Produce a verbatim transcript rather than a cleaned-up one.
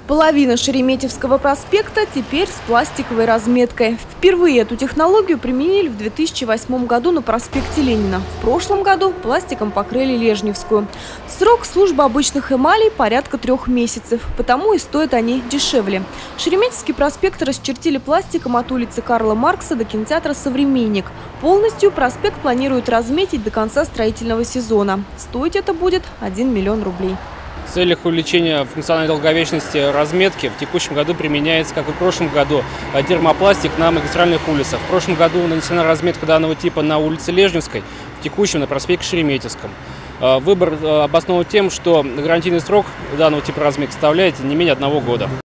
Половина Шереметьевского проспекта теперь с пластиковой разметкой. Впервые эту технологию применили в две тысячи восьмом году на проспекте Ленина. В прошлом году пластиком покрыли Лежневскую. Срок службы обычных эмалей порядка трех месяцев, потому и стоят они дешевле. Шереметьевский проспект расчертили пластиком от улицы Карла Маркса до кинотеатра «Современник». Полностью проспект планируют разметить до конца строительного сезона. Стоить это будет один миллион рублей. В целях увеличения функциональной долговечности разметки в текущем году применяется, как и в прошлом году, термопластик на магистральных улицах. В прошлом году нанесена разметка данного типа на улице Лежневской, в текущем на проспекте Шереметьевском. Выбор обоснован тем, что гарантийный срок данного типа разметки составляет не менее одного года.